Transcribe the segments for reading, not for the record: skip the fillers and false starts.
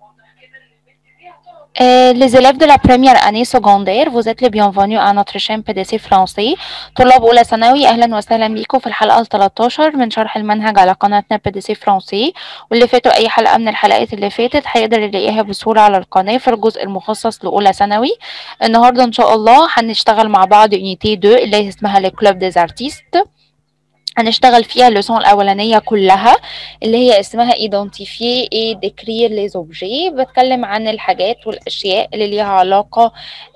Les élèves de la première année secondaire, vous êtes les bienvenus à notre chaîne PDC français. طلاب أولى ثانوي، أهلا وسهلا بيكم في الحلقة ال 13 من شرح المنهج على قناتنا PDC français. واللي فاتوا أي حلقة من الحلقات اللي فاتت هيقدر يلاقيها بسهولة على القناة في الجزء المخصص لأولى ثانوي. النهاردة إن شاء الله هنشتغل مع بعض unité 2 اللي اسمها le club des artistes. هنشتغل فيها الليسون الأولانية كلها اللي هي اسمها identifier et décrire les objets. بتكلم عن الحاجات والأشياء اللي ليها علاقة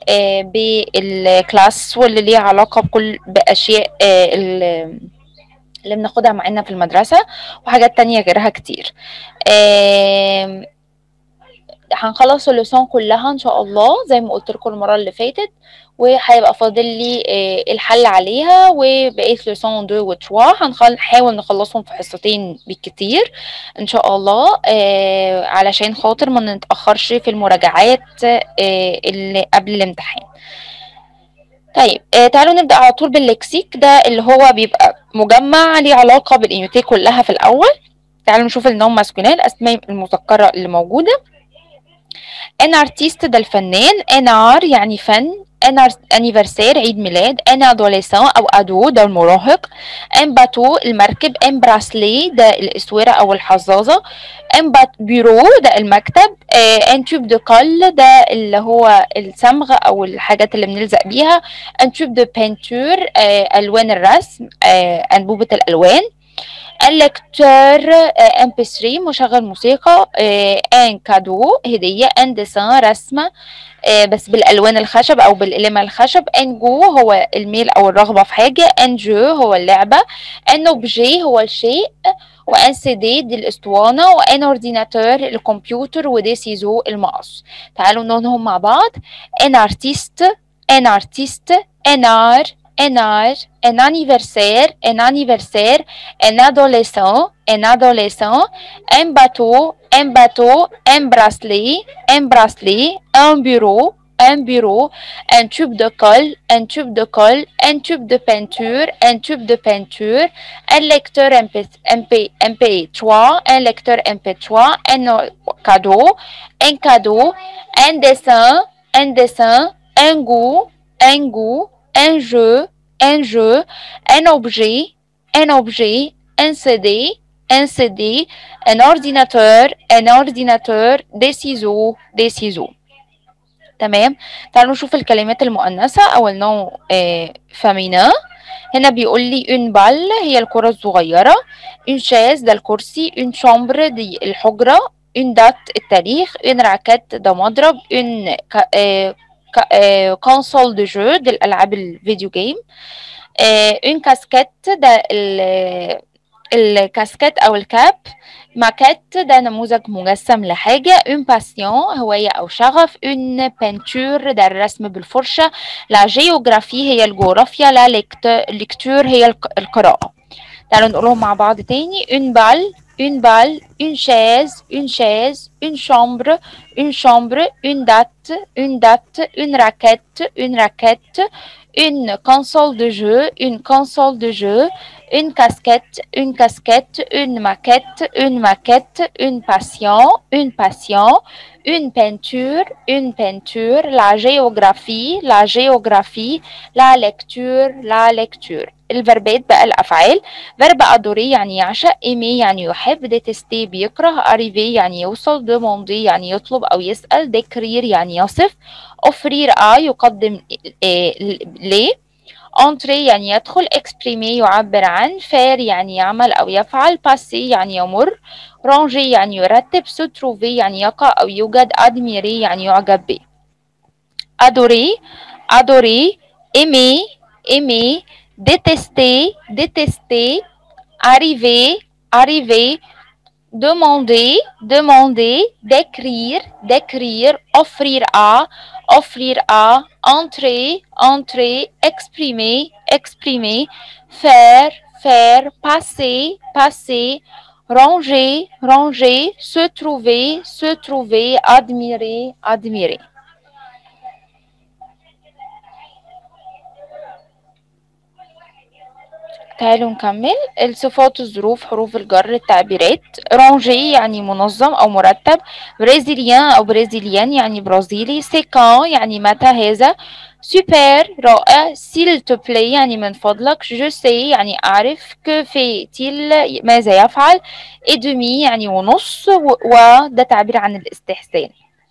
بالكلاس واللي ليها علاقة بأشياء اللي بناخدها معانا في المدرسة وحاجات تانية غيرها كتير. هنخلص الليسون كلها ان شاء الله زي ما قلت لكم المره اللي فاتت، وهيبقى فاضل لي الحل عليها وبقيه ليسون 2 و 3 هنحاول نخلصهم في حصتين بالكتير ان شاء الله، علشان خاطر ما نتاخرش في المراجعات اللي قبل الامتحان. طيب تعالوا نبدا على طول باللكسيك ده اللي هو بيبقى مجمع ليه علاقه بالانيوتي كلها في الاول. تعالوا نشوف النوم ماسكولين الاسماء المذكره اللي موجوده. ان ارتيست ده الفنان، ان ار يعني فن، ان انيفرسير عيد ميلاد، ان ادوليسان او ادو ده المراهق، ان باتو المركب، ان براسلي ده الاسوره او الحظاظه، ان بيرو ده المكتب، ان تيوب دو كول ده اللي هو الصمغ او الحاجات اللي بنلزق بيها، ان تيوب دو بينتور الوان الرسم، انبوبه الالوان، ان لكتور ام بي 3 مشغل موسيقى، ان كادو هديه، ان ديسان رسمه بس بالالوان الخشب او بالقلمه الخشب، ان جو هو الميل او الرغبه في حاجه، ان جو هو اللعبه، ان اوبجي هو الشيء، وان سي دي دي الاسطوانه، وان اورديناتور الكمبيوتر، ودي سيزو المقص. تعالوا نقولهم مع بعض. ان ارتيست، ان ارتيست، ان ار، un âge, un anniversaire, un adolescent, un bateau, un bracelet, un bureau, un tube de colle, un tube de peinture, un lecteur MP3, un lecteur MP3, un cadeau, un dessin, un goût, un jeu, un objet, un CD, un ordinateur, des ciseaux. تمام. تعالوا نشوف الكلمات المؤنثة أو النوع فامينا. هنا بيقول لي une balle هي الكرة الصغيرة، une chaise ده الكرسي، une chambre دي الحجرة، une date التاريخ، une raquette ده مضرب، une console de jeu دي الألعاب الفيديو جيم، une casquette ده الكاسكت أو الكاب، ماكيت ده نموذج مجسم لحاجة، une passion هواية أو شغف، une peinture ده الرسم بالفرشة، la géographie هي الجغرافيا، la lecture هي القراءة. تعالوا نقولهم مع بعض تاني. une balle, une chaise, une chambre, une date, une raquette, une console de jeu, une casquette, une maquette, une passion, une peinture, la géographie, la lecture. الفربات بقى الأفعال. فيرب أدوري يعني يعشق، إيمي يعني يحب، ديتستي بيكره، أريفي يعني يوصل، دوموندي يعني يطلب أو يسأل، ديكرير يعني يصف، أوفرير يقدم ليه، انتري يعني يدخل، اكسبريمي يعبر عن، فير يعني يعمل أو يفعل، باسي يعني يمر، رانجي يعني يرتب، ستروفي يعني يقع أو يوجد، أدميري يعني يعجب به. أدوري، إيمي، détester, arriver, demander, décrire, offrir à, entrer, exprimer, faire, passer, ranger, se trouver, admirer. تعالوا نكمل الصفات، الظروف، حروف الجر، التعبيرات. رانجي يعني منظم أو مرتب. برازيليان أو برازيليان يعني برازيلي. سيكان يعني متى هذا. سوبر رائع. سيل تو بلاي يعني من فضلك. جو سي يعني أعرف. كو في تيل ماذا يفعل. إدمي يعني ونص، وده تعبير عن الاستحسان.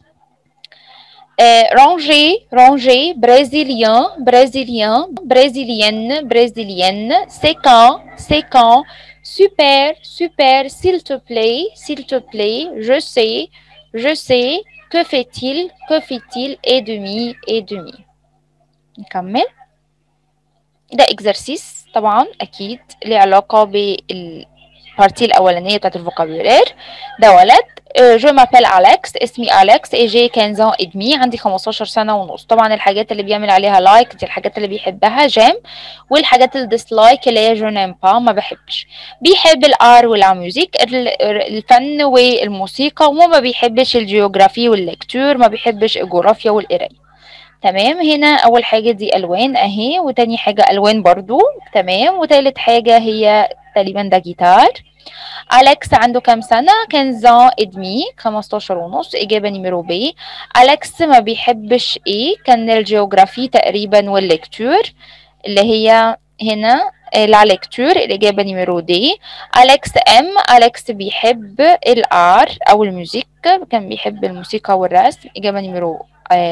رانجي رانجي. برازيليان برازيليان. برازيليenne برازيليenne. سيكان سيكان. سوبر سوبر. s'il te plaît je sais que fait-il et demi. نكمل. ده اكزرسيس طبعا اكيد ليه علاقه بالبارتي الاولانيه بتاعت الفوكابولير. ده ولد. جو مابيل أليكس، اسمي أليكس. اي جي 15 ادمي، عندي 15 سنة ونص. طبعا الحاجات اللي بيعمل عليها لايك دي الحاجات اللي بيحبها جيم، والحاجات اللي ديسلايك اللي هي جو نيم با ما بحبش. بيحب الار ولا ميوزيك الفن والموسيقى، وما بيحبش الجيوغرافي والليكتور، ما بيحبش الجغرافيا والقرايه. تمام. هنا اول حاجة دي الوان اهي، وتاني حاجة الوان برضو. تمام. وتالت حاجة هي تقريبا ده جيتار. أليكس عنده كام سنة؟ 15 ادمي، 15 ونص. إجابة نيميرو بي. أليكس ما بيحبش إيه؟ كان الجيوغرافي تقريبا والليكتور اللي هي هنا لا ليكتور. الإجابة نيميرو دي. أليكس أليكس بيحب الآر أو الموسيقى، كان بيحب الموسيقى والرسم. إجابة نيميرو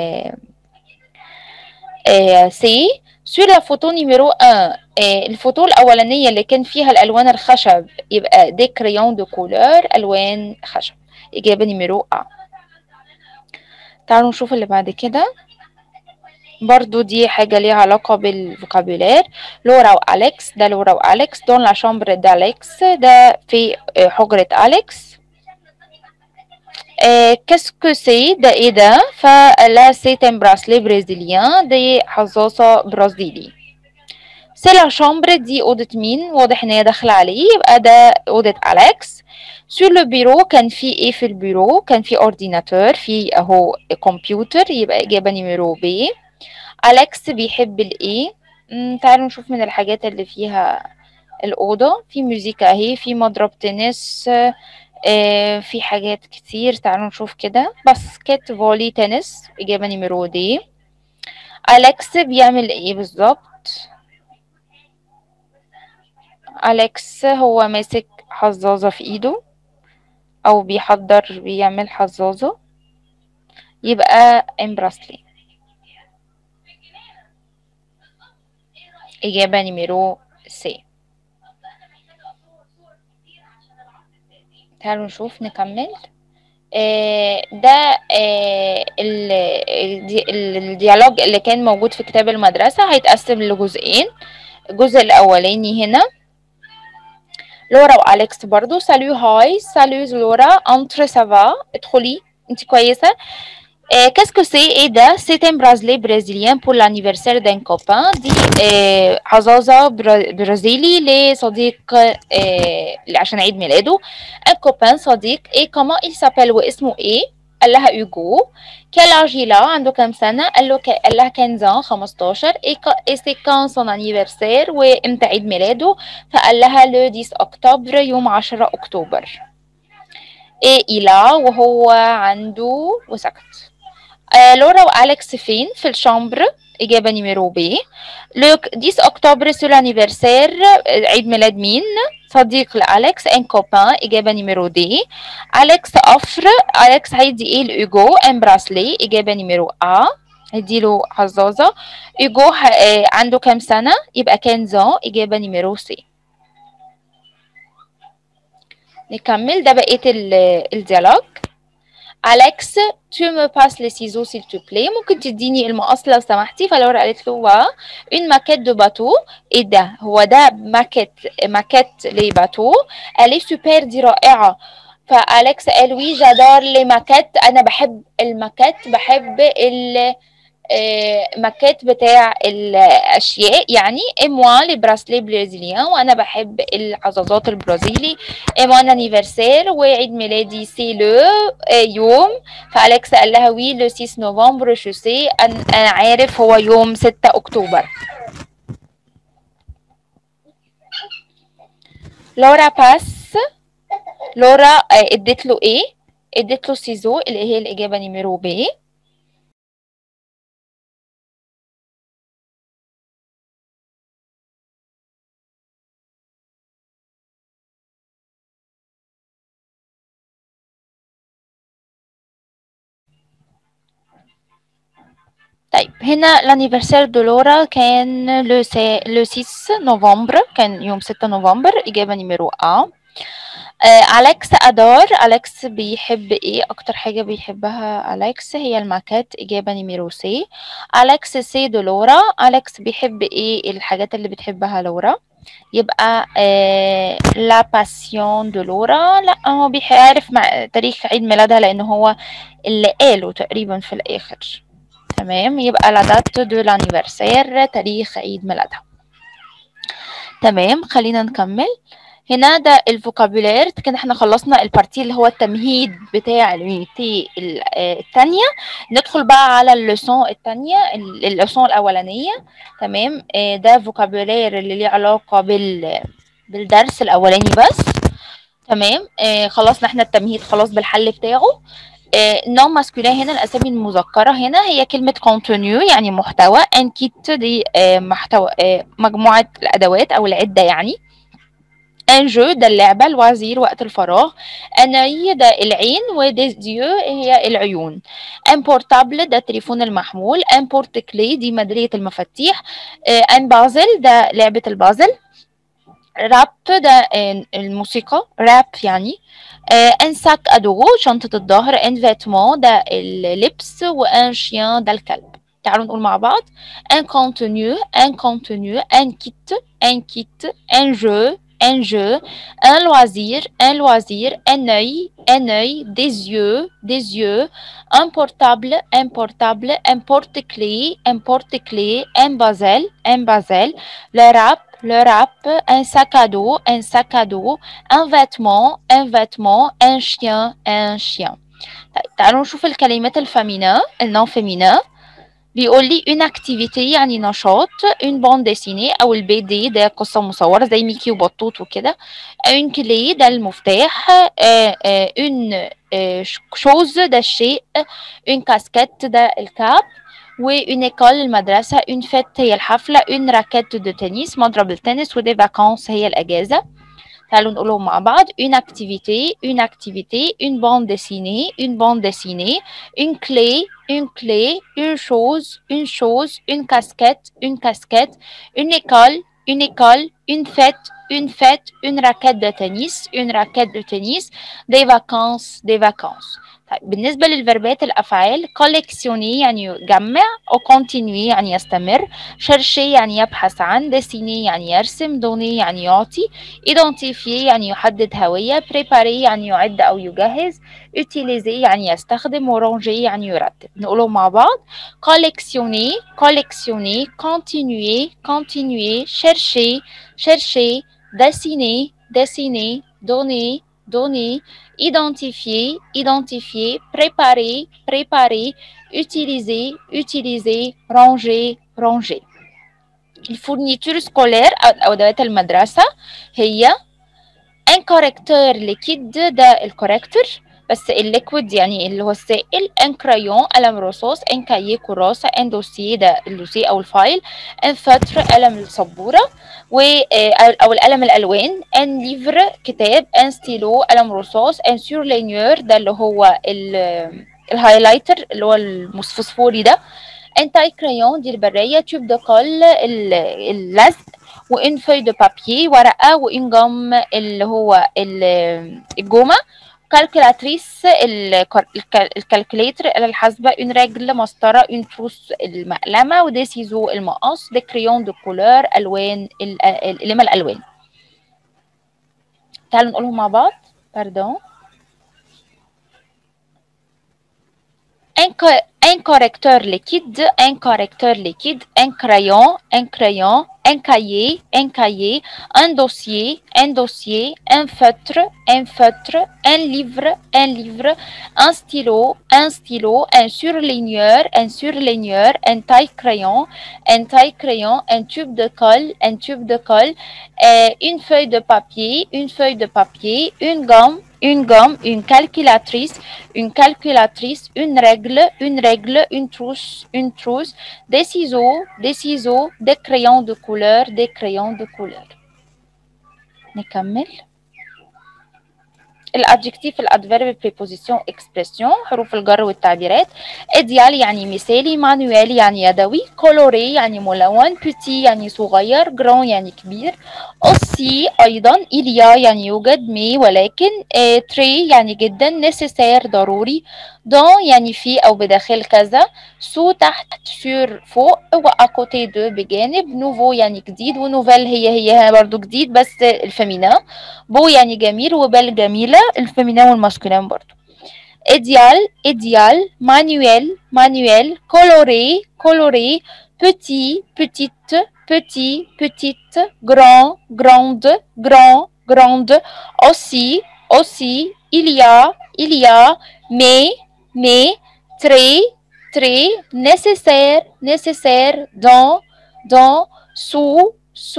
سي. سور لا فوتو نيميرو 1 الفوتو الأولانية اللي كان فيها الألوان الخشب يبقى دي كريون دو كولور، ألوان خشب. إجابة نيميرو 1. تعالوا نشوف اللي بعد كده. برضو دي حاجة ليها علاقة بالفوكابولير. لورا وأليكس، ده لورا وأليكس. دون لا شامبر دأليكس، ده في حجرة أليكس. كاسكو سي، ده ايه ده؟ فلا سي تن براسلي برازيليان، دي حظاظة برازيلي. سي لا شامبر، دي أوضة مين؟ واضح ان هي داخلة عليه، يبقى ده أوضة أليكس. سور لو بيرو، كان في ايه في البيرو؟ كان في اورديناتور، في اهو كمبيوتر، يبقى إجابة نيميرو بي. أليكس بيحب الايه؟ تعالوا نشوف من الحاجات اللي فيها الأوضة. في ميوزيكا اهي، في مضرب تنس، في حاجات كتير. تعالوا نشوف كده. باسكت، فولي، تنس. إجابة نيميرو دي. أليكس بيعمل ايه بالظبط؟ أليكس هو ماسك حظاظة في ايده، او بيعمل حظاظة، يبقى امبراسلي. إجابة نيميرو سي. تعالوا نشوف نكمل. ده الديالوج اللي كان موجود في كتاب المدرسة هيتقسم لجزئين. الجزء الأولاني هنا لورا وأليكس برضو. سالو هاي. سالو لورا. انتر سافا، ادخلي انت كويسة. كاسكو سي، ايه ده؟ سيتم برازيلي برازيليان بور لانيفرسير دان كوبان، دي حظاظة برازيلي لصديق عشان عيد ميلاده. ان كوبان صديق. ايه كما il s'appelle، واسمه ايه؟ قال لها يوجو. كالاجيلا، عنده كام سنة؟ قال لها 15 15. ايه سي كان سون انيفرسير، وامتى عيد ميلاده؟ فقال لها لو 10 اكتوبر، يوم 10 اكتوبر. ايه إلا، وهو عنده وسكت. لورا وأليكس فين؟ في الشامبر. إجابة نيميرو بي. لو 10 أكتوبر سو لانيفرسير، عيد ميلاد مين؟ صديق لأليكس. ان كوبان. إجابة نيميرو دي. أليكس أفر. أليكس هيدي إيه لإيجو؟ ان براسلي. إجابة نيميرو أ، هيديله حظاظة. إيجو عنده كام سنة؟ يبقى 15. إجابة نيميرو سي. نكمل. ده بقية الديالوج. أليكس tu me passes les ciseaux s'il te plaît، ممكن تديني المقص لو سمحتي. فلورا قالت له وا une maquette de bateau. ايه ده؟ هو ده ماكيت لباتو. قال لي سوبر، دي رائعة. فأليكس قال وي جادار لي ماكيت، أنا بحب الماكيت، بحب ماكيت بتاع الاشياء يعني. اموا لي براسلي برازيليان، وانا بحب الحظاظات البرازيلي. اموان انيفرسير، وعيد ميلادي سي لو يوم. فاليكس قال لها وي لو 6 نوفمبر جو سي، انا عارف هو يوم 6 اكتوبر. لورا باس. لورا اديت له ايه؟ اديت له سيزو اللي هي الاجابه نيميرو ب. طيب هنا l'anniversaire de لورا كان لو 6 نوفمبر، كان يوم 6 نوفمبر، إجابة نيميرو أ. أليكس أدار. أليكس بيحب إيه؟ أكتر حاجة بيحبها أليكس هي الماكات، إجابة نيميرو سي. أليكس سي دو لورا. أليكس بيحب إيه الحاجات اللي بتحبها لورا؟ يبقى لا باسيون دو لورا. لا، هو بيعرف مع تاريخ عيد ميلادها لأن هو اللي قاله تقريبا في الآخر. تمام، يبقى لا دات دو لانيفرسير، تاريخ عيد ميلادها. تمام، خلينا نكمل. هنا ده الفوكابولير. كده احنا خلصنا البارتي اللي هو التمهيد بتاع اليونيتي الثانيه. ندخل بقى على اللسون الثانيه، اللسون الاولانيه. تمام، ده فوكابولير اللي ليه علاقه بالدرس الاولاني بس. تمام، خلصنا احنا التمهيد خلاص بالحل بتاعه. النوم ماسكولين هنا الاسامي المذكره هنا هي كلمه كونتونيو يعني محتوى، انكيت دي محتوى مجموعه الادوات او العده يعني. ان جو ده اللعبه، الوزير وقت الفراغ، اناي ده العين، وديز ديو هي العيون. ان بورتابل ده التليفون المحمول. ان بورت كلي دي ميداليه المفاتيح. ان بازل ده لعبه البازل. راب ده الموسيقى، راب يعني. ان ساك ادو شنطة الظهر. ان فيتمون ده اللبس. وان شيان ده الكلب. تعالوا نقول مع بعض. ان كونتونيو. ان كونتونيو. ان كيت. ان كيت. ان جو. ان جو. ان loisir. ان loisir. un œil. un œil. des yeux. des yeux. un portable. un portable. un porte-clés. un porte-clés. un basel. un basel. le rap. le rap. un sac à dos. un sac à dos. un vêtement. un vêtement. un chien. un chien. طيب تعالوا نشوف الكلمات الفامينا، النون فيمينا. بيقول لي une activité يعني نشاط. une bande dessinée أو البي دي ده قصة مصورة زي ميكي وبطوط وكده. une clé ده المفتاح. une chose ده الشيء. une casquette ده الكاب. وune école المدرسة. une fête هي الحفلة. une raquette de tennis مضرب التنس. ودي vacances هي الأجازة. تعالوا نقولهم مع بعض. une activité. une activité. une bande dessinée. une bande dessinée. une clé. une clé. une chose. une chose. une casquette. une casquette. une école. une école. une fête. une fête. une raquette de tennis. une raquette de tennis. des vacances. des vacances. طيب بالنسبة للفربات الأفعال collectionner يعني يجمع، أو continuer يعني يستمر، chercher يعني يبحث عن، dessiner يعني يرسم، donner يعني يعطي، identifier يعني يحدد هوية، préparer يعني يعد أو يجهز، utiliser يعني يستخدم، وranger يعني يرتب. نقولهم مع بعض. collectionner. collectionner. continuer. continuer. chercher. chercher. dessiner. dessiner. donner. donner. identifier. identifier. préparer. préparer. utiliser. utiliser. ranger. ranger. الفورنيتور سكولير أو أدوات المدرسة هي ان كاركتر ليكيد ده الكاركتر بس الليكويد يعني اللي هو السائل. ان كرايون قلم رصاص. ان كاييه كراسه. ان دوسيه ده اللوسيه او الفايل. ان فتر قلم السبوره او القلم الالوان. ان ليفر كتاب. ان ستيلو قلم رصاص. ان سورلينيور ده اللي هو الهايلايتر اللي هو الفوسفوري ده. انتاي كرايون دي البرايه. تيوب دو كول اللزق. وان فوي دو بابيي ورقه. وان جام اللي هو الجومه. كالكولاتريس الكالكوليتر الآلة الحاسبة. اون رجل مسطرة. اون تروس المقلمة. ودي سيزو المقص. دي كريون دو كولور الوان القلم الالوان. تعالوا نقولهم مع بعض. باردون. un correcteur liquide, un correcteur liquide, un crayon, un crayon, un cahier, un cahier, un dossier, un dossier, un feutre, un feutre, un livre, un livre, un stylo, un stylo, un surligneur, un surligneur, un taille-crayon, un taille-crayon, un tube de colle, un tube de colle, une feuille de papier, une feuille de papier, une gomme, une calculatrice, une règle, une trousse, des ciseaux, des crayons de couleur, des crayons de couleur. نكمل. الادجكتيف الادفيرب بريبوزيسيون اكسبريسيون حروف الجر والتعبيرات. اديال يعني مثالي، مانويل يعني يدوي، كولوري يعني ملون، بيتي يعني صغير، جران يعني كبير، اوسي ايضا، إليا يعني يوجد، مي ولكن، تري يعني جدا، نيسيسير ضروري، دون يعني في او بداخل كذا، سو تحت، سور فوق، واكوتي دو بجانب، نوفو يعني جديد، ونوفيل هي برضو جديد بس الفيمينا، بو يعني جميل، وبال جميلة الفيمينين والماسكولين برضو. idéal, manuel, coloré, petit, petite, grande, aussi, il y a, mais, très, nécessaire, dans, sous,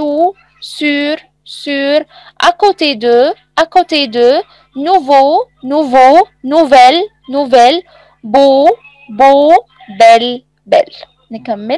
sur, à côté de, nouveau, nouvelle, beau, belle. نكمل.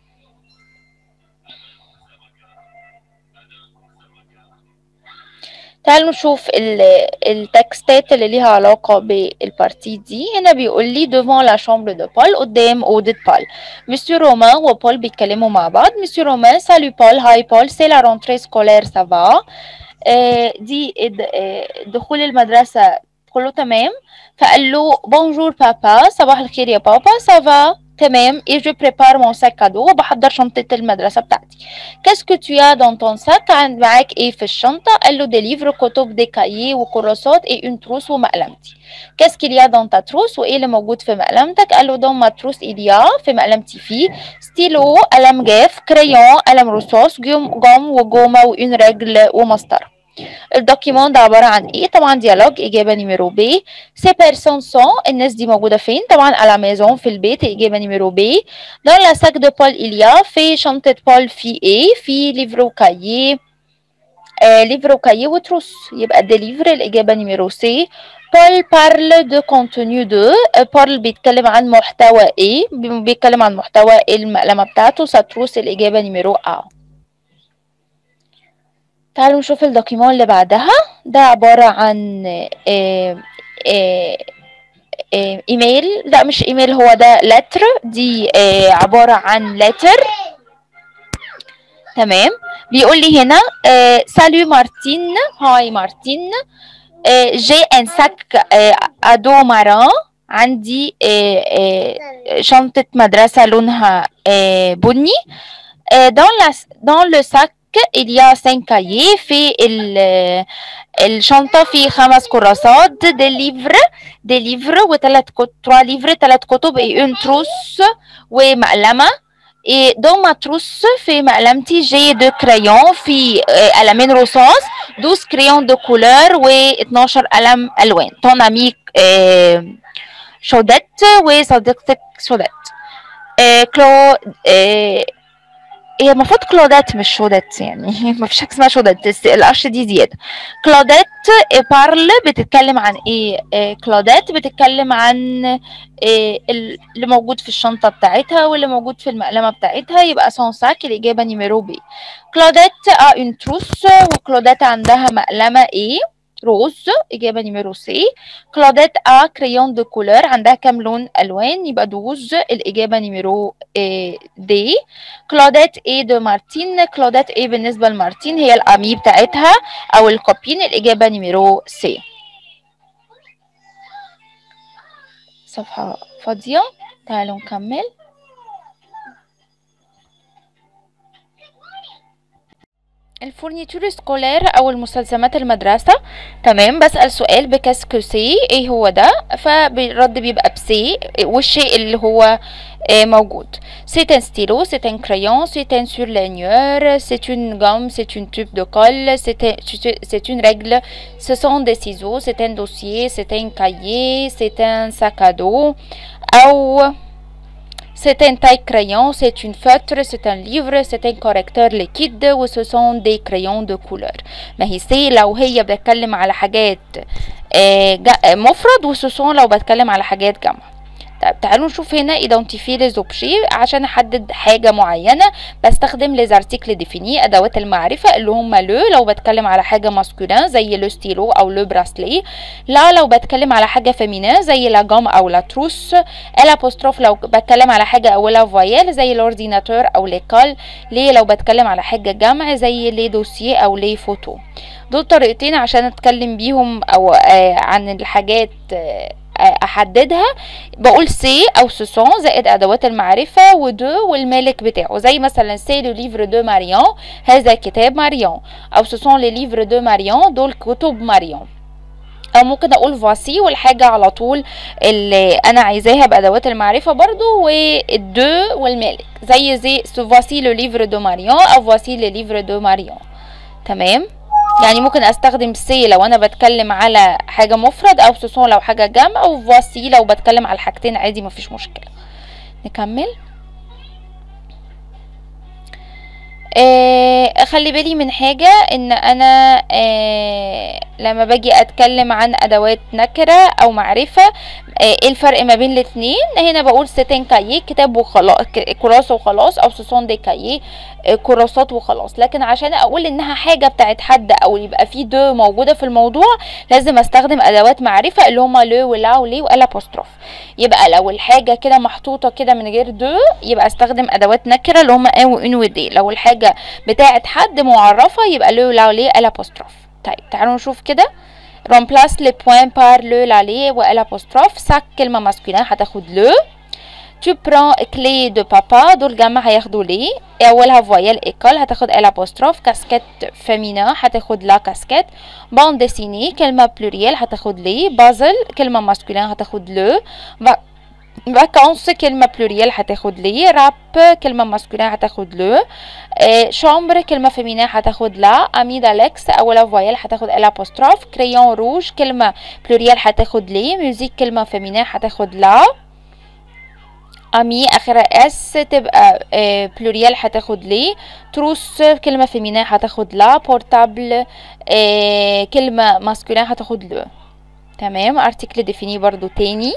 تعالوا نشوف التكستات اللي ليها علاقة بالبارتي دي. هنا بيقول لي devant la chambre de Paul، قدام أوضة بول. مسيو رومان وبول بيتكلموا مع بعض. مسيو رومان سالو بول، هاي بول، سي لا رونتري سكولير سافا، دي دخول المدرسة كله تمام. فقال له بونجور بابا، صباح الخير يا بابا، سافا تمام، et je prépare mon sac à dos، وبحضر شنطة المدرسة بتاعتي. qu'est-ce que tu as dans ton sac، معاك ايه في الشنطة؟ قال له des livres، كتب، des cahiers وكراسات، et une trousse ومقلمتي. qu'est-ce qu'il y a dans ta trousse، وايه اللي موجود في مقلمتك؟ قال له dans ma trousse il y a، في مقلمتي فيه ستيلو، قلم جاف، كريون، قلم رصاص، جم وجومة، وإن رجل، ومسطرة. الدوكيمون ده عبارة عن ايه؟ طبعا ديالوج، اجابة نيميرو بي. سي بيرسون سون، الناس دي موجودة فين؟ طبعا على ميزون، في البيت، اجابة نيميرو بي. دون لا ساك دو بول إليا، في شنطة بول في ايه؟ في ليفرو كايي، ليفرو كايي وتروس، يبقى دي ليفر الاجابة نيميرو سي. بول بارل دو كونتونيو دو، بارل بيتكلم عن محتوى ايه؟ بيتكلم عن محتوى المقلمة بتاعته. ساتروس الاجابة نيميرو ا. تعالوا نشوف الدوكيمون اللي بعدها. ده عبارة عن ايميل، لا مش ايميل، هو ده لتر، دي عبارة عن لتر. تمام. بيقول لي هنا سالو مارتين، هاي مارتين، جي ان ساك ادو ماران، عندي شنطة مدرسة لونها بني. dans le sac il y a 5 cahiers، في الشنطة في 5 كراسات، دي ليفر وثلاث كتب، 3 ليفر 3 كتب، اون تروس ومقلمة. دون ما تروس، في مقلمتي جي دو كريون، في قلمين رصاص، 12 كريون دو كولور، و12 قلم الوان. طون امي شودات، وصديقتك شودات. كلو هي المفروض كلودات مش شودات، يعني ما فيش حاجه اسمها شودات، القش دي زياده. كلودات بارل بتتكلم عن ايه؟ كلودات بتتكلم عن اللي موجود في الشنطه بتاعتها واللي موجود في المقلمه بتاعتها، يبقى سون ساك الاجابه نيميرو بي. كلودات اون تروس، وكلودات عندها مقلمه ايه؟ روز، إجابة نيميرو سي. كلودات كريون دو كولور، عندها كام لون ألوان، يبقى دوز الإجابة نيميرو دي. كلودات اي دو مارتين، كلودات اي بالنسبة لمارتين هي الأمي بتاعتها أو الكوبين، الإجابة نيميرو سي. صفحة فاضية، تعالوا الفورنيتور سكولير او المستلزمات المدرسة. تمام، بسأل سؤال بكاسكو سي ايه هو ده، فالرد بيبقى بسي والشيء اللي هو موجود. C'est un stylo, c'est un crayon, c'est un surligneur, c'est une gomme, c'est une tube de colle, c'est une règle, ce sont des ciseaux, c'est un dossier, c'est un cahier, c'est un sac à dos, أو c'est un taille-crayon, c'est une feutre, c'est un livre, c'est un correcteur liquide, و ce sont des crayons de couleur. ما هي سي لو هي بتكلم على حاجات مفرد، و ce sont لو بتكلم على حاجات جمع. طيب تعالوا نشوف هنا identifier les objets. عشان احدد حاجه معينه بستخدم les articles définis، ادوات المعرفه اللي هم لو بتكلم على حاجه ماسكولين زي لو ستيلو او لو براسلي، لا لو بتكلم على حاجه فيمينين زي لا جام او لا تروس، الابوستروف لو بتكلم على حاجه اولها فويال زي الاورديناتور او ليكول، ليه لو بتكلم على حاجه جمع زي لي دوسيي او لي فوتو. دول طريقتين عشان اتكلم بيهم او عن الحاجات احددها. بقول سي او سوسون زائد ادوات المعرفه ودو والمالك بتاعه، زي مثلا سي لو ليفر دو ماريون، هذا كتاب ماريون، او سوسون لي ليفر دو ماريون، دول كتب ماريون. او ممكن اقول فواسي والحاجه على طول اللي انا عايزاها بادوات المعرفه برضو، والدو والمالك زي فواسي لو ليفر دو ماريون او فواسي لي ليفر دو ماريون. تمام، يعني ممكن استخدم سي لو انا بتكلم على حاجه مفرد، او سوسون لو حاجه جمع، او فواسي لو بتكلم على الحاجتين عادي مفيش مشكله. نكمل. خلي بالي من حاجه، ان انا لما باجي اتكلم عن ادوات نكره او معرفه، ايه الفرق ما بين الاتنين؟ هنا بقول ستين كاييه كتاب وخلاص، كراسه وخلاص، او سوسون دي كاييه كراسات وخلاص. لكن عشان اقول انها حاجه بتاعت حد او يبقى في دو موجوده في الموضوع، لازم استخدم ادوات معرفه اللي هما لو ولا ولي والابوستروف. يبقى لو الحاجه كده محطوطه كده من غير دو، يبقى استخدم ادوات نكره اللي هما ان وان ودي. لو الحاجه بتاعت حد معرفه يبقى لو لا ولي الابوستروف. طيب تعالوا نشوف كده. remplace les points par le la لي والابوستروف. ساك كلمه ماسكولين هتاخد لو. tu prends clé de papa، دول جمع هياخدوا لي. اولها فويال ايكول هتاخد الابوستروف. كاسكيت فيمينا هتاخد لا كاسكيت. بون ديسيني كلمه بلوريال هتاخد لي. بازل كلمه ماسكولين هتاخد لو. فاكونس كلمه بلوريال هتاخد لي. راب كلمه ماسكولين هتاخد لو. شامبر كلمه فيمينا هتاخد لا. امي دالكس اولها فويال هتاخد الابوستروف. كريون روج كلمه بلوريال هتاخد لي. ميوزيك كلمه فيمينا هتاخد لا. امي اخرها اس تبقى بلوريال هتاخد لي. تروس كلمه فيمينا هتاخد لا. بورتابل كلمه ماسكولين هتاخد لو. تمام. ارتيكل ديفيني برضو تاني.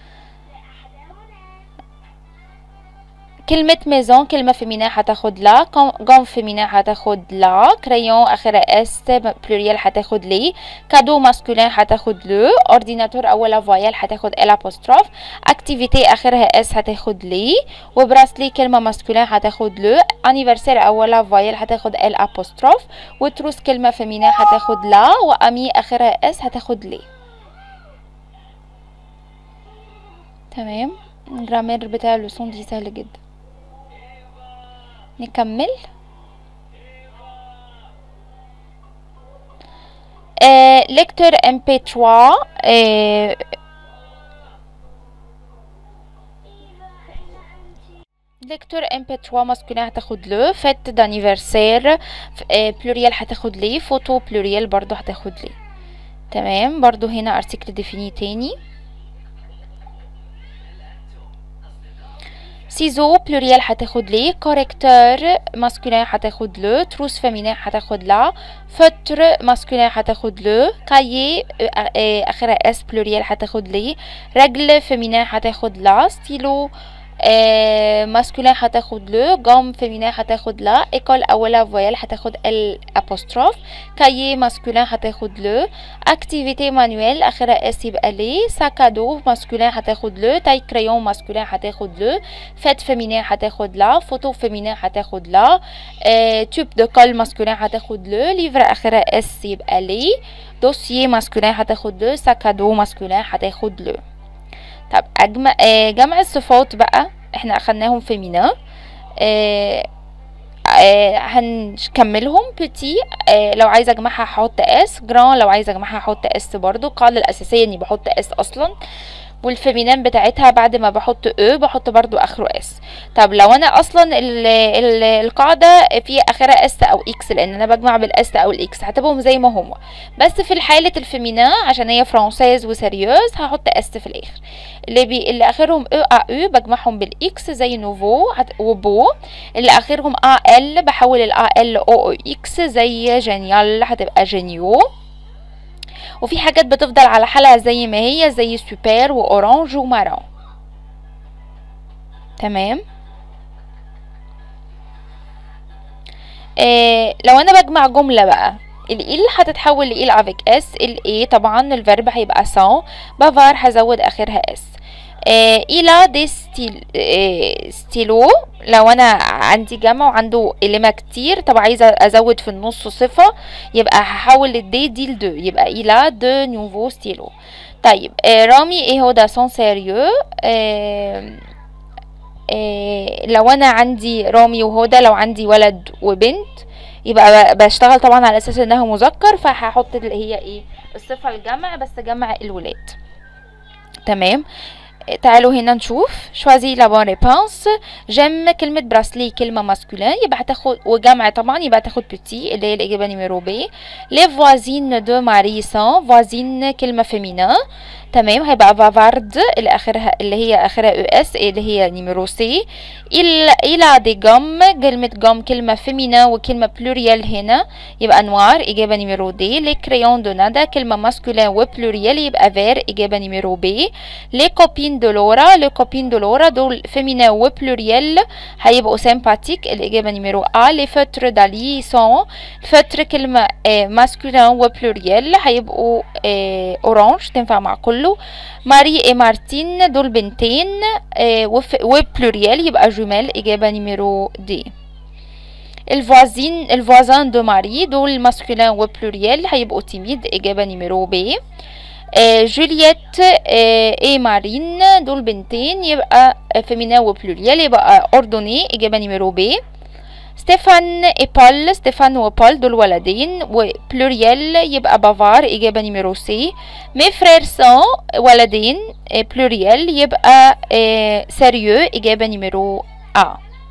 كلمة ميزون كلمة فيمينا هتاخد لا. جون فيمينا هتاخد لا. كريون اخرها اس بلوريال هتاخد لي. كادو ماسكولين هتاخد لو. اورديناتور اولها فويال هتاخد الابوستروف. اكتيفيتي اخرها اس هتاخد لي. وبراسلي كلمة ماسكولين هتاخد لو. انيفرسير اولها فويال هتاخد الابوستروف. وتروس كلمة فيمينا هتاخد لا. وامي اخرها اس هتاخد لي. تمام. الجرامير بتاع اللسون دي سهل جدا. نكمل. lecteur MP3 lecteur MP3 ماسكولين هتاخد لو. fête d'anniversaire بلوريال هتاخد لي. فوتو بلوريال برضو هتاخد لي. تمام. برضو هنا article défini تاني. سيزو بلوريال هتاخد لي. كوريكتور ماسكولين هتاخد لو. تروس فيمينين هتاخد لا. فوتر ماسكولين هتاخد لو. كايي اخرها اس بلوريال هتاخد لي. رجل فيمينين هتاخد لا. ستيلو ماسكولين هتاخد لو. جام فيمينين هتاخد لا. ايكول اولها فويال هتاخد الابوستروف. كايي ماسكولين هتاخد لو. اكتيفيتي مانويل اخرها اس يبقى لي. ساكادو ماسكولين هتاخد لو. تاي كريون ماسكولين هتاخد لو. فات فيمينين هتاخد لا. فوتو فيمينين هتاخد لا. توب دو كول ماسكولين هتاخد لو. ليفر اخرها اس يبقى لي. دوسيي ماسكولين هتاخد لو. ساكادو ماسكولين هتاخد لو. طب جمع الصفات بقى احنا اخدناهم فيمينا. هنكملهم بتي. لو عايزه اجمعها هحط اس، جران لو عايزه اجمعها هحط اس برضو. القاعده الاساسيه اني بحط اس اصلا، والفيمينان بتاعتها بعد ما بحط او بحط برضو اخره اس. طب لو انا اصلا القاعده في اخرها اس او اكس، لان انا بجمع بالاس او الاكس، هتبقوا زي ما هما، بس في الحاله الفيمينان عشان هي فرانسيز وسيريوز هحط اس في الاخر. اللي اخرهم او او بجمعهم بالاكس زي نوفو وبو. اللي اخرهم ال بحول ال او اكس زي جينيال، هتبقى جينيو. وفي حاجات بتفضل على حالها زي ما هي، زي سوبر واورانج ومارون. تمام. لو انا بجمع جمله بقى، ال هتتحول ل افيك اس. ال طبعا الفيرب هيبقى سون، بافار هزود اخرها اس. الى دي ستيلو، لو انا عندي جمع وعنده كلمه كتير، طب عايزه ازود في النص صفه، يبقى هحول الدي دي لدو، يبقى الى دو نوفو ستيلو. طيب رامي ايه هو ده سون سيريو. لو انا عندي رامي وهدى، لو عندي ولد وبنت يبقى بشتغل طبعا على اساس انها مذكر، فهحط اللي هي ايه الصفه الجمع، بس جمع الولاد. تمام. تعالوا هنا نشوف. شوازي لا بون ريبونس. جيم كلمة براسلي كلمة ماسكولين، يبقى هتاخد وجمع طبعا، يبقى هتاخد بوتي اللي هي الإجابة نيميرو بي. لي فوازين دو ماري سون، فوازين كلمة فيمينا. تمام. هيبقى بافارد اللي هي اخرها او اس اللي هي نيميرو سي. الى دي جوم، كلمة جوم كلمة فيمينا وكلمة بلوريال هنا، يبقى نوار إجابة نيميرو دي. لي كريون دو نادا كلمة ماسكولين وبلوريال، يبقى فير إجابة نيميرو بي. لي كوبين دو لورا، لي كوبين دو لورا دول فيمينا وبلوريال هيبقوا سيمباتيك، الإجابة نيميرو ا. لي فتر دالي سون، فتر كلمة ماسكولين وبلوريال هيبقوا اورانج، تنفع مع كله. ماري اي مارتين دول بنتين وبلوريال، يبقى جمال إجابة نيميرو دي. الفوازان دو ماري دول ماسكولين وبلوريال هيبقوا تيميد، إجابة نيميرو بي. جولييت اي مارين دول بنتين، يبقى فيمينا وبلوريال، يبقى اوردوني، إجابة نيميرو بي. ستيفان اي بول، ستيفان وبول دول ولدين وبلوريال، يبقى بافار، إجابة نيميرو سي. مي فرير سون ولدين بلوريال، يبقى سيريو، إجابة نيميرو ا.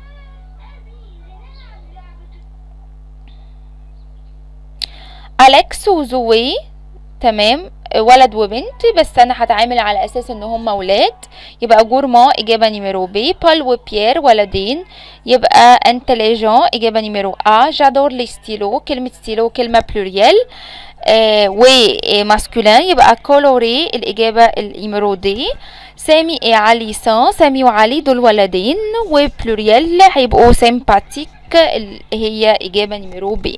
أليكس وزوي، تمام، ولد وبنت، بس انا هتعامل على اساس ان هم ولاد، يبقى جورما، اجابه نيميرو بي. بول وبيير ولدين، يبقى انتليجون، اجابه نيميرو ا. جادور لي ستيلو، كلمه ستيلو كلمه بلوريال وماسكولين، يبقى كولوري، الاجابه النيميرو دي. سامي اي علي سون، سامي وعلي دول ولدين وبلوريال هيبقوا سيمباتيك، هي اجابه نيميرو بي.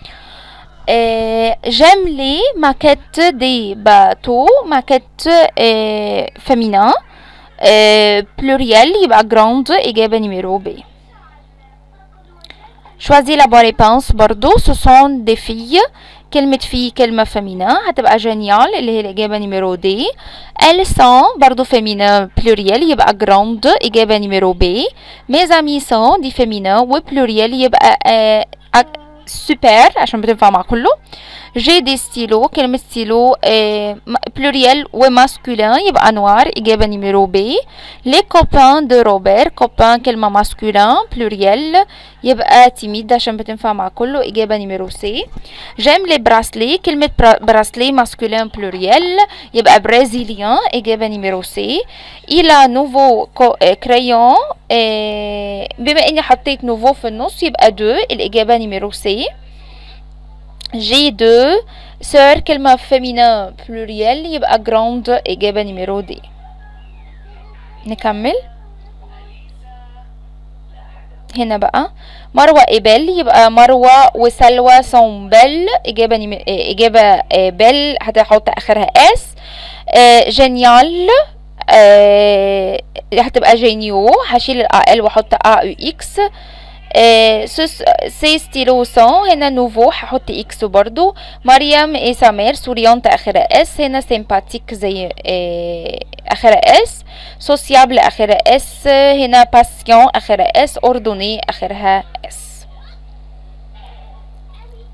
j'aime les maquettes des bateaux, maquettes féminin, pluriel, يبقى grande, إجابة numéro B. choisis la bonne réponse برضو. ce sont des filles، كلمة fille كلمة féminin هتبقى génial اللي هي الإجابة numéro D. elles sont برضو féminin pluriel، يبقى grande، إجابة numéro B. mes amis sont دي féminin وpluriel، يبقى سوبر عشان بتنفع مع كله. جي دي ستيلو، كلمة ستيلو بلوريال وماسكولين، يبقى نوار، إجابة نيميرو بي. لي كوبان دو روبير، كوبان كلمة ماسكولين بلوريال، يبقى تيميد عشان بتنفع مع كله، إجابة نيميرو سي. جيم لي براسلي، كلمة براسلي ماسكولين بلوريال، يبقى برازيليان، إجابة نيميرو سي. إلى نوفو كريون، بما إني حطيت نوفو في النص يبقى دو، الإجابة نيميرو سي. جي دو سور كلمة فيمينا بلوريال، يبقى جراند، إجابة نيميرو دي. نكمل هنا بقى. مروة إبل، يبقى مروة وسلوى سون بل، إجابة بل هتحط آخرها اس. جينيال هتبقى جينيو، هشيل ال واحط ا او اكس. سي ستيلو سون، هنا نوفو هحط اكس برضو. مريم اي سامير سوريانت اخرها اس، هنا سيمباتيك زي اخرها اس. سوسيابل اخرها اس، هنا باسيون اخرها اس. اوردوني اخرها اس.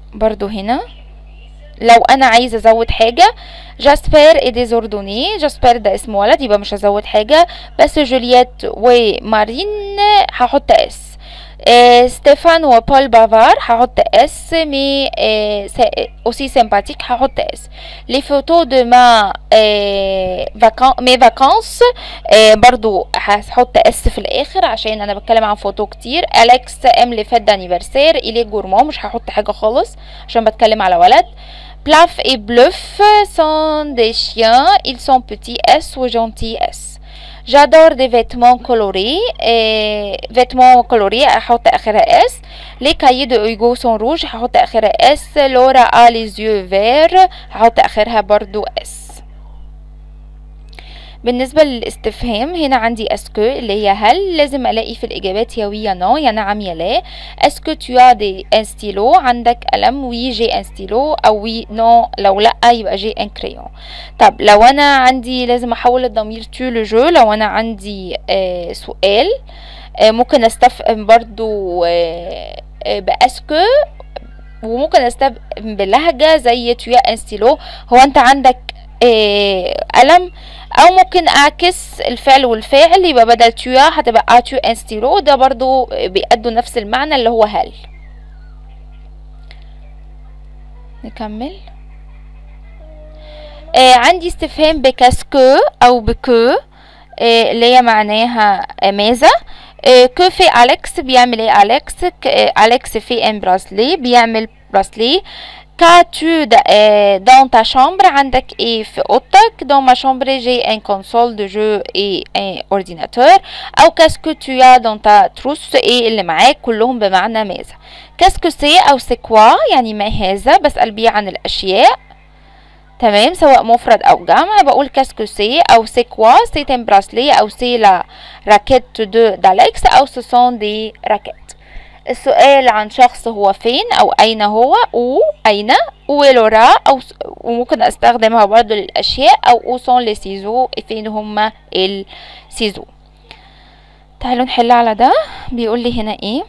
برضو هنا لو انا عايزه ازود حاجه جاسبر اي ديزوردوني، جاسبر ده اسم ولد يبقى مش هزود حاجه، بس جولييت ومارين هحط اس. ستيفان وبول بافار هحط اس، مي اوسي سيمباتيك هحط اس. لي فوتو دو ما مي فاكانس برضو هحط اس في الاخر عشان انا بتكلم عن فوتو كتير. اليكس ام لي فيت دانيفرسير الي جورمون مش هحط حاجه خالص عشان بتكلم على ولد. Plaf et Bluff sont des chiens, ils sont petits S ou gentils S. J'adore des vêtements colorés. vêtements colorés هحط اخرها S. Les cahiers de Hugo sont rouges هحط اخرها S. Laura a les yeux verts هحط اخرها برضو S. بالنسبة للاستفهام هنا عندي اسكو اللي هي هل، لازم الاقي في الاجابات يا وي يا نو يا نعم يا لا. اسكو tu as ان ستيلو، عندك قلم، وي جي ان ستيلو، او وي نو لو لا يبقى جي ان كريون. طب لو انا عندي لازم احول الضمير تو لو جو، لو انا عندي سؤال ممكن استفهم برضو باسكو، وممكن استفهم بلهجة زي tu as ان ستيلو، هو انت عندك قلم، او ممكن اعكس الفعل والفاعل يبقى بدل تيا هتبقى اتو ان ستيلو، ده برضو بيأدوا نفس المعنى اللي هو هل. نكمل. عندي استفهام بكاسكو او بكو اللي هي معناها ماذا. كو في أليكس، بيعمل ايه أليكس؟ أليكس في ان براسلي، بيعمل براسلي. Qu'as-tu dans ta chambre؟ عندك ايه في اوضتك؟ dans ma chambre j'ai un console de jeu et un ordinateur. او qu'est-ce que tu as dans ta trousse؟ ايه اللي معاك؟ كلهم بمعنى ماذا. qu'est-ce que c'est او c'est quoi يعني ما هذا، بسأل بيه عن الاشياء تمام سواء مفرد او جمع، بقول qu'est-ce que c'est او c'est quoi، c'est un bracelet او c'est la raquette d'Alex او ce sont des raquettes. السؤال عن شخص هو فين او اين هو، او اين، او لورا، او وممكن استخدمها برضو للاشياء، او او سون لي سيزو، فين هما السيزو. تعالوا نحل على ده. بيقول لي هنا ايه؟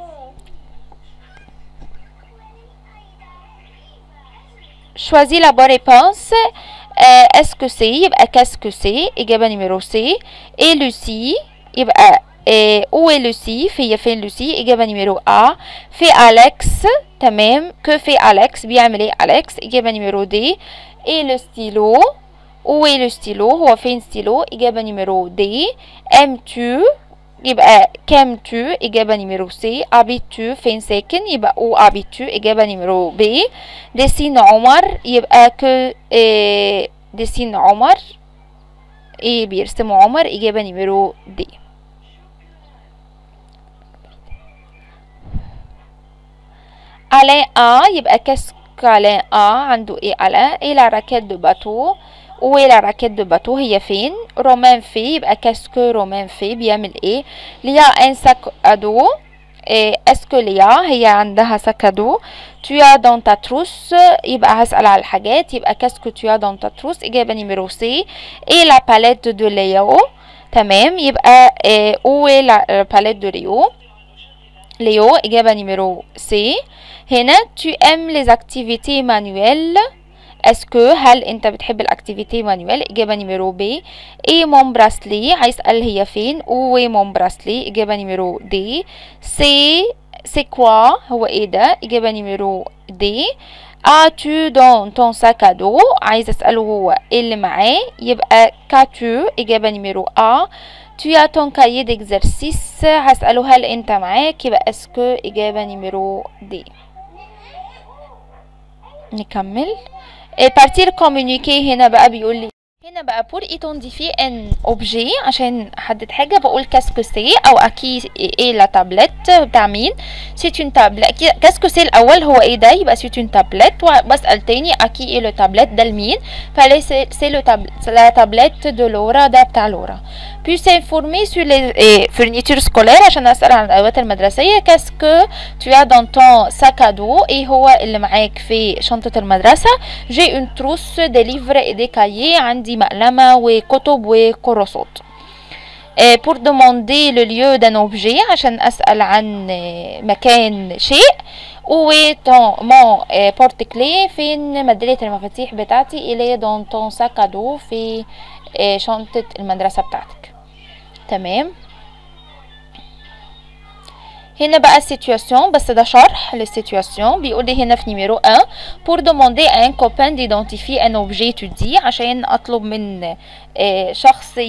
choisis la bonne réponse. est-ce que c'est يبقى qu'est-ce que c'est اجابه نيميرو سي. et Lucie يبقى où est Lucie؟ هي فين لوسي؟ إجابة نيميرو A. في أليكس تمام. كو في أليكس بيعمل ايه أليكس؟ إجابة نيميرو دي. ايه لو ستيلو؟ où est le stylo؟ هو فين ستيلو؟ إجابة نيميرو دي. aimes-tu؟ يبقى qu'aimes-tu؟ إجابة نيميرو سي. habites-tu؟ فين ساكن؟ يبقى où habites-tu؟ إجابة نيميرو بي. dessine عمر يبقى que dessine عمر ايه بيرسموا عمر، إجابة نيميرو دي. Alain A يبقى qu'est-ce qu'Alain A عنده ايه Alain؟ ايه la raquette de bateau؟ où est la raquette de bateau؟ هي فين؟ رومان في يبقى qu'est-ce que رومان في بيعمل ايه؟ ليا un sac à dos. est-ce que ليا هي عندها sac à dos؟ tu as dans ta trousse يبقى هسأل على الحاجات يبقى qu'est-ce que tu as dans ta trousse؟ إجابة نيميرو سي. et la palette de Léo تمام يبقى où est la palette de Léo؟ ليو إجابة نيميرو سي. هنا tu aimes les activités manuelles؟ est-ce que هل انت بتحب الاكتيفيتي مانويل؟ إجابة نيميرو بي. ايه مون براسلي عايز اسأل هي فين، او مون براسلي إجابة نيميرو دي. سي كوا هو ايه ده؟ إجابة نيميرو دي. as-tu dans ton sac à dos عايز اسأله هو ايه اللي معاه يبقى qu'as-tu إجابة نيميرو A. tu as ton cahier d'exercice هسأله هل انت معاك يبقى اسكو إجابة نيميرو دي. نكمل. partir communiquer هنا بقى بيقول لي هنا بقى pour identifier un objet عشان احدد حاجه بقول كاسكو سي او اكي ايه لا تابلت بتاع مين. سي اون تابلت كاسكو سي الاول هو ايه ده يبقى سي اون تابلت وبسال تاني اكي ايه لو تابلت ده لمين فلي سي لو تابلت لا تابلت دو لورا ده بتاع لورا. puis s'informer sur les fournitures scolaires عشان اسال عن الادوات المدرسيه. كاسكو tu as dans ton sac à dos ايه هو اللي معاك في شنطه المدرسه. j'ai une trousse des livres et des cahiers عندي مقلمة وكتب وكراسات. pour demander le lieu d'un objet عشان أسأل عن مكان شيء. و mon porte clé فين مدينة المفاتيح بتاعتي إلي dans ton sac à dos في شنطة المدرسة بتاعتك. تمام. هنا بقى situation بس ده شرح للسيتواسيون. بيقول لي هنا في نيميرو 1 pour demander à un copain d'identifier un objet tu dis عشان اطلب من شخص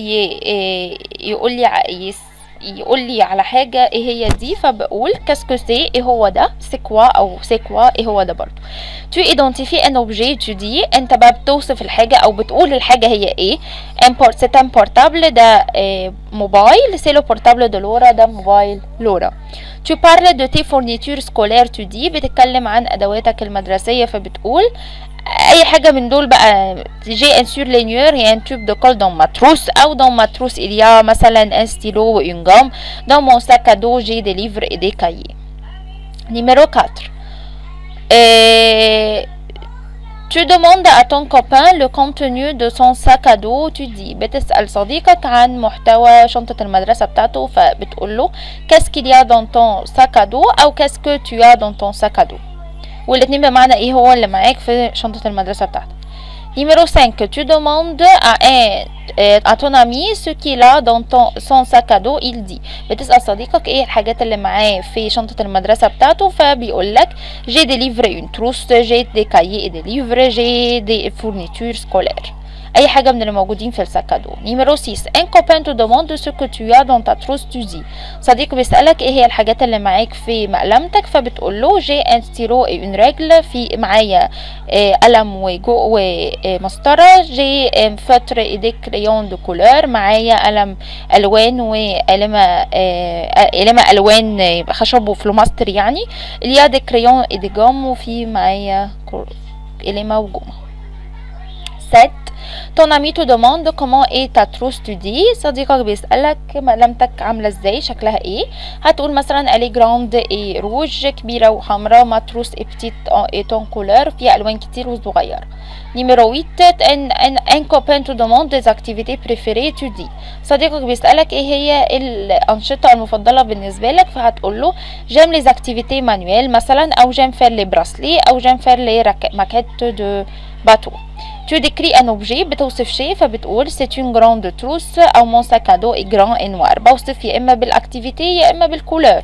يقول لي على حاجة ايه هي دي، فبقول كاسكو سي ايه هو ده، سي كوا او سي كوا ايه هو ده برضو. tu identifies un objet tu dis انت بقى بتوصف الحاجة او بتقول الحاجة هي ايه. c'est un portable ده موبايل، c'est le portable de لورا ده موبايل لورا. tu parles de tes fournitures scolaires tu dis بتتكلم عن ادواتك المدرسية فبتقول اي حاجة من دول بقى. j'ai un surligneur et un tube de colle dans ma trousse او dans ma trousse il y a مثلا un stylo ou une gomme. dans mon sac à dos j'ai des livres et des cahiers. numéro 4 tu demandes à ton copain le contenu de son sac à dos tu dis بتسأل صديقك عن محتوى شنطة المدرسة بتاعته فبتقول له qu'est-ce qu'il y a dans ton sac à dos او qu'est-ce que tu as dans ton sac à dos، والاتنين بمعنى ايه هو اللي معاك في شنطة المدرسة بتاعتك. numéro 5 tu demandes à ton ami ce qu'il a dans son sac à dos il dit بتسأل صديقك ايه الحاجات اللي معاه في شنطة المدرسة بتاعته فبيقول لك j'ai des livres et une trousse j'ai des cahiers et des livres j'ai des fournitures scolaires، اي حاجة من اللي موجودين في السكادو. numéro 6 un copain te demande ce que tu as dans ta trousse tu dis صديق بيسألك ايه هي الحاجات اللي معاك في مقلمتك فبتقول له j'ai un stylo et une règle في معايا قلم ومسطرة j'ai un feutre et des crayons de couleur معايا قلم الوان وقلمة الوان خشب وفلوماستر يعني il y a des crayons et des gommes وفي معايا قلمة وجمة. 7 ton ami te demande comment est ta trousse tu dis صديقك بيسألك مقلمتك عاملة ازاي شكلها ايه، هتقول مثلا elle est grande et rouge كبيرة وحمراء ma trousse est petite et en couleur فيها ألوان كتير وصغيرة. numéro 8 un copain te demande des activités préférées tu dis صديقك بيسألك ايه هي الأنشطة المفضلة بالنسبة لك فهتقول له j'aime les activités manuelles مثلا او j'aime faire les bracelets او j'aime faire les maquettes de bateau. tu décris un objet بتوصف شيء فبتقول c'est une grande trousse او mon sac à dos est grand et noir. بوصف يا اما بالاكتيفيتي يا اما بالكولور.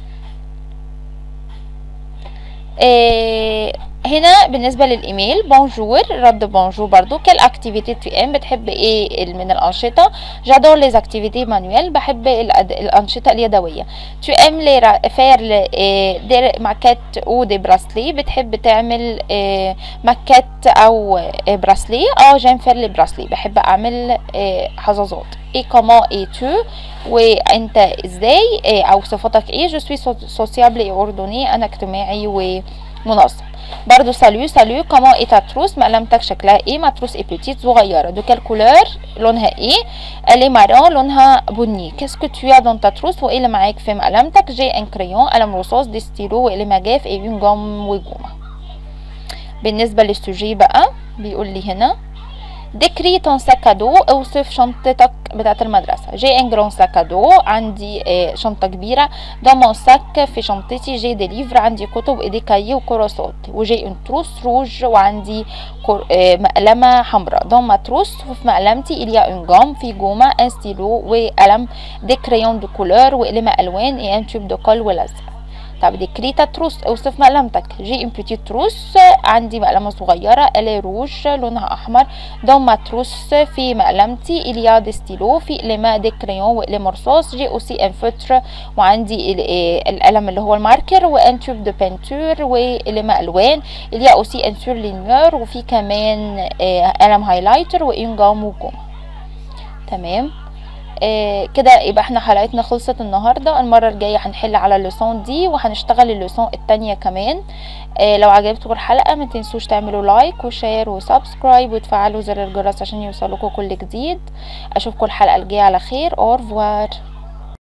هنا بالنسبة للإيميل بونجور رد بونجور برضو كل اكتيفيتي tu aimes بتحب ايه من الأنشطة. j'adore les activités manuelles بحب الأنشطة اليدوية. tu aimes les faire des maquettes ou des bracelets بتحب تعمل ماكيت أو براسلي. j'aime faire les bracelets بحب أعمل حظاظات. et comment es-tu وانت ازاي او صفاتك ايه. je suis sociable et ordonnée انا اجتماعي ومنظم. برضو سالو كومون اي تا تروس مقلمتك شكلها ايه. ما تروس اي بيتيت صغيره. دو كال كولور لونها ايه. الي مارون لونها بني. كاسكو تو ا دون تا تروس وايه اللي معاك في مقلمتك. جي ان كريون قلم رصاص. دي ستيلو وايه مجاف اي اون جوم وجومه. بالنسبه للسوجي بقى بيقول لي هنا ديكري تون ساكادو اوصف شنطتك بتاعت المدرسة. جي ان جرون ساكادو عندي شنطة كبيرة. دون مون ساك في شنطتي جي دي ليفر عندي كتب ايدي كاي وكراسات. وجي ان تروس روج وعندي مقلمة حمراء. دون ما تروس في مقلمتي اليا ان جوم في جومة ان ستيلو وقلم دي كريون دو كولور وقلمة الوان اي ان تيوب دو كول ولزق. طب ديكري تا تروس اوصف مقلمتك. جي ان بيتيت تروس عندي مقلمة صغيرة. الي روج لونها احمر. دون ما تروس في مقلمتي اليا دي ستيلو في قلمة دي كريون وقلم رصاص. جي اوسي ان فتر وعندي القلم اللي هو الماركر وان تيوب دو بانتور وقلمة الوان. اليا اوسي ان سورلينيور وفي كمان قلم هايلايتر وان جام وجوم. تمام كده يبقى احنا حلقتنا خلصت النهارده. المره الجايه هنحل على اللسون دي وهنشتغل اللسون التانية كمان. لو عجبتكم الحلقه ما تنسوش تعملوا لايك وشير وسبسكرايب وتفعلوا زر الجرس عشان يوصلكم كل جديد. اشوفكم الحلقه الجايه على خير. اورفوار.